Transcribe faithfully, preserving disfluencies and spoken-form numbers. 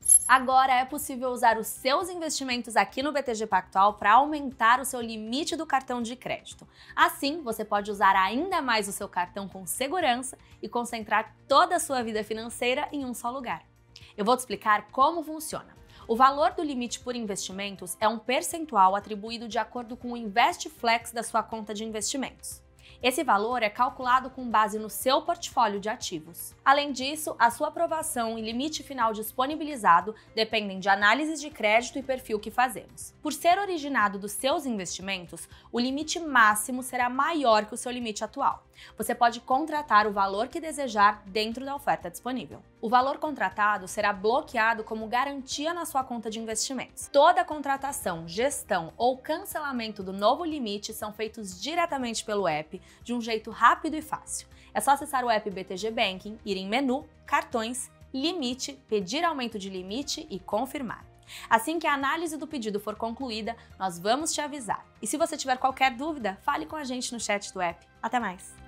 Agora é possível usar os seus investimentos aqui no B T G Pactual para aumentar o seu limite do cartão de crédito. Assim, você pode usar ainda mais o seu cartão com segurança e concentrar toda a sua vida financeira em um só lugar. Eu vou te explicar como funciona. O valor do limite por investimentos é um percentual atribuído de acordo com o InvestFlex da sua conta de investimentos. Esse valor é calculado com base no seu portfólio de ativos. Além disso, a sua aprovação e limite final disponibilizado dependem de análises de crédito e perfil que fazemos. Por ser originado dos seus investimentos, o limite máximo será maior que o seu limite atual. Você pode contratar o valor que desejar dentro da oferta disponível. O valor contratado será bloqueado como garantia na sua conta de investimentos. Toda contratação, gestão ou cancelamento do novo limite são feitos diretamente pelo app, de um jeito rápido e fácil. É só acessar o app B T G Banking, ir em menu, cartões, limite, pedir aumento de limite e confirmar. Assim que a análise do pedido for concluída, nós vamos te avisar. E se você tiver qualquer dúvida, fale com a gente no chat do app. Até mais!